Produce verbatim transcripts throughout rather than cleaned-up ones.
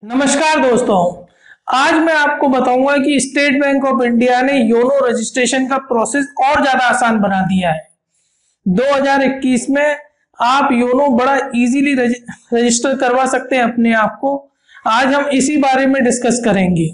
नमस्कार दोस्तों, आज मैं आपको बताऊंगा कि स्टेट बैंक ऑफ इंडिया ने योनो रजिस्ट्रेशन का प्रोसेस और ज्यादा आसान बना दिया है। दो हज़ार इक्कीस में आप योनो बड़ा इजीली रजिस्टर करवा सकते हैं अपने आप को। आज हम इसी बारे में डिस्कस करेंगे।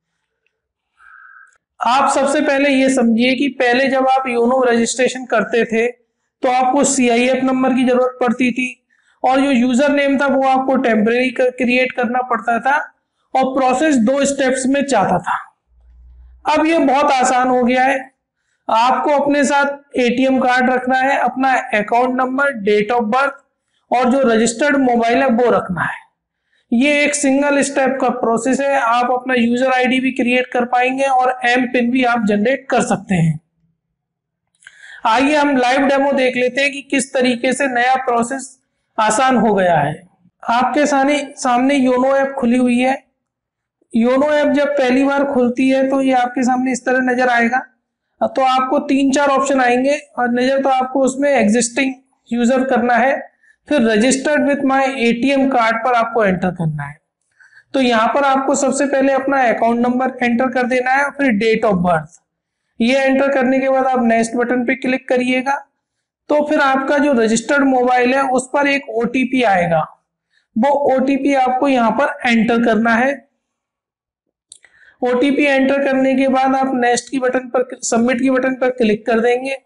आप सबसे पहले ये समझिए कि पहले जब आप योनो रजिस्ट्रेशन करते थे तो आपको सी आई एफ नंबर की जरूरत पड़ती थी और जो यूजर नेम था वो आपको टेम्परेरी क्रिएट करना पड़ता था और प्रोसेस दो स्टेप्स में चाहता था। अब ये बहुत आसान हो गया है। आपको अपने साथ ए टी एम कार्ड रखना है, अपना account number, date of birth और जो रजिस्टर्ड मोबाइल है वो रखना है। ये एक सिंगल स्टेप का प्रोसेस है। आप अपना यूजर आई डी भी क्रिएट कर पाएंगे और एम पिन भी आप जनरेट कर सकते हैं। आइए हम लाइव डेमो देख लेते हैं कि किस तरीके से नया प्रोसेस आसान हो गया है। आपके सामने सामने योनो ऐप खुली हुई है। योनो ऐप जब पहली बार खुलती है तो ये आपके सामने इस तरह नजर आएगा। तो आपको तीन चार ऑप्शन आएंगे और नजर तो आपको उसमें एग्जिस्टिंग यूजर करना है, फिर registered with my A T M card पर आपको एंटर करना है। तो यहाँ पर आपको सबसे पहले अपना अकाउंट नंबर एंटर कर देना है, फिर डेट ऑफ बर्थ। ये एंटर करने के बाद आप नेक्स्ट बटन पे क्लिक करिएगा तो फिर आपका जो रजिस्टर्ड मोबाइल है उस पर एक ओ टी पी आएगा। वो ओ टी पी आपको यहाँ पर एंटर करना है। ओ टी पी एंटर करने के बाद आप नेक्स्ट की बटन पर, सबमिट की बटन पर क्लिक कर देंगे।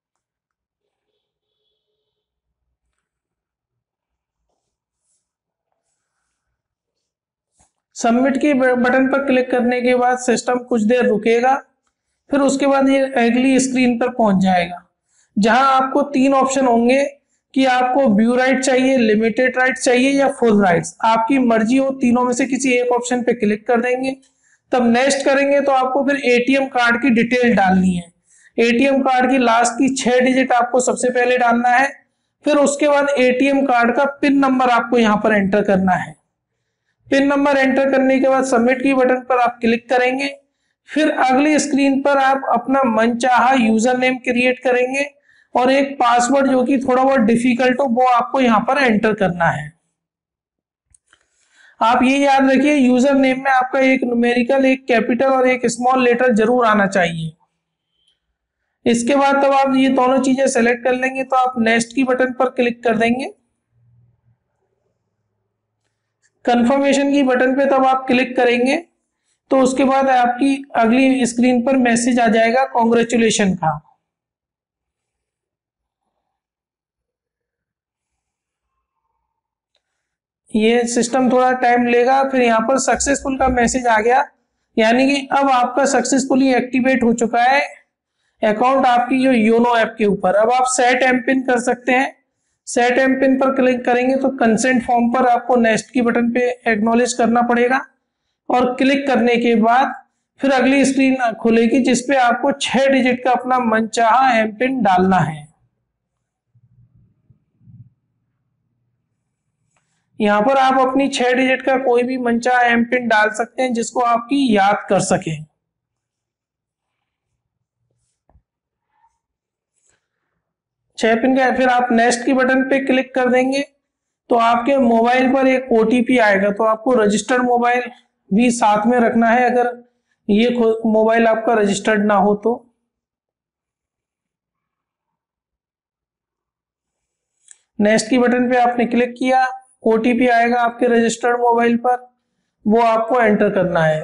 सबमिट की बटन पर क्लिक करने के बाद सिस्टम कुछ देर रुकेगा, फिर उसके बाद ये अगली स्क्रीन पर पहुंच जाएगा जहां आपको तीन ऑप्शन होंगे कि आपको व्यू राइट चाहिए, लिमिटेड राइट चाहिए या फुल राइट्स। आपकी मर्जी हो, तीनों में से किसी एक ऑप्शन पे क्लिक कर देंगे। तब नेक्स्ट करेंगे तो आपको फिर ए टी एम कार्ड की डिटेल डालनी है। ए टी एम कार्ड की लास्ट की छह डिजिट आपको सबसे पहले डालना है, फिर उसके बाद ए टी एम कार्ड का पिन नंबर आपको यहाँ पर एंटर करना है। पिन नंबर एंटर करने के बाद सबमिट की बटन पर आप क्लिक करेंगे। फिर अगली स्क्रीन पर आप अपना मनचाहा यूजर नेम क्रिएट करेंगे और एक पासवर्ड जो कि थोड़ा बहुत डिफिकल्ट हो वो आपको यहाँ पर एंटर करना है। आप ये याद रखिए, यूजर नेम में आपका एक न्यूमेरिकल, एक कैपिटल और एक स्मॉल लेटर जरूर आना चाहिए। इसके बाद तब आप ये दोनों चीजें सेलेक्ट कर लेंगे तो आप नेक्स्ट की बटन पर क्लिक कर देंगे। कंफर्मेशन की बटन पे तब आप क्लिक करेंगे तो उसके बाद आपकी अगली स्क्रीन पर मैसेज आ जाएगा कॉन्ग्रेचुलेशन का। ये सिस्टम थोड़ा टाइम लेगा, फिर यहाँ पर सक्सेसफुल का मैसेज आ गया, यानी कि अब आपका सक्सेसफुली एक्टिवेट हो चुका है अकाउंट आपकी जो योनो ऐप के ऊपर। अब आप सेट एम पिन कर सकते हैं। सेट एम पिन पर क्लिक करेंगे तो कंसेंट फॉर्म पर आपको नेक्स्ट की बटन पे एक्नॉलेज करना पड़ेगा और क्लिक करने के बाद फिर अगली स्क्रीन खुलेगी जिसपे आपको छह डिजिट का अपना मनचाहा एम पिन डालना है। यहाँ पर आप अपनी छह डिजिट का कोई भी मनचाहा एम पिन डाल सकते हैं जिसको आपकी याद कर सके। छह पिन का फिर आप नेक्स्ट की बटन पे क्लिक कर देंगे तो आपके मोबाइल पर एक ओ टी पी आएगा। तो आपको रजिस्टर्ड मोबाइल भी साथ में रखना है अगर ये मोबाइल आपका रजिस्टर्ड ना हो तो। नेक्स्ट की बटन पे आपने क्लिक किया, ओ टी पी आएगा आपके रजिस्टर्ड मोबाइल पर, वो आपको एंटर करना है।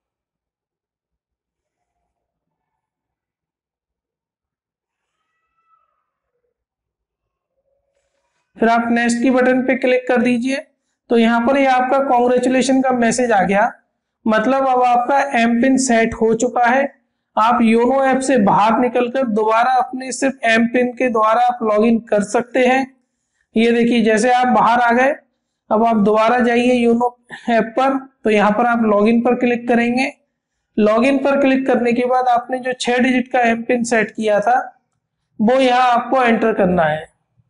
फिर आप नेक्स्ट की बटन पे क्लिक कर दीजिए तो यहाँ पर ये आपका कॉन्ग्रेचुलेशन का मैसेज आ गया। मतलब अब आपका एम पिन सेट हो चुका है। आप योनो ऐप से बाहर निकलकर दोबारा अपने सिर्फ एम पिन के द्वारा आप लॉगिन कर सकते हैं। ये देखिए, जैसे आप बाहर आ गए, अब आप दोबारा जाइए योनो ऐप पर तो यहाँ पर आप लॉगिन पर क्लिक करेंगे। लॉगिन पर क्लिक करने के बाद आपने जो छह डिजिट का एम पिन सेट किया था वो यहाँ आपको एंटर करना है।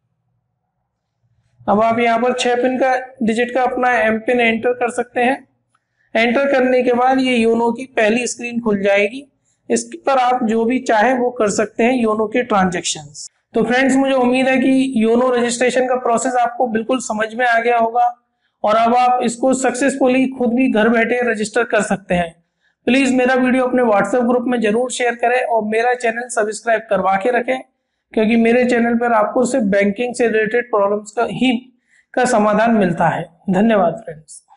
अब आप यहाँ पर छह पिन का डिजिट का अपना एम पिन एंटर कर सकते हैं। एंटर करने के बाद ये योनो की पहली स्क्रीन खुल जाएगी। इस पर आप जो भी चाहे वो कर सकते हैं योनो के ट्रांजैक्शंस। तो फ्रेंड्स, मुझे उम्मीद है कि योनो रजिस्ट्रेशन का प्रोसेस आपको बिल्कुल समझ में आ गया होगा और अब आप इसको सक्सेसफुली खुद भी घर बैठे रजिस्टर कर सकते हैं। प्लीज मेरा वीडियो अपने व्हाट्सएप ग्रुप में जरूर शेयर करें और मेरा चैनल सब्सक्राइब करवा के रखें, क्योंकि मेरे चैनल पर आपको सिर्फ बैंकिंग से रिलेटेड प्रॉब्लम्स का ही का समाधान मिलता है। धन्यवाद फ्रेंड्स।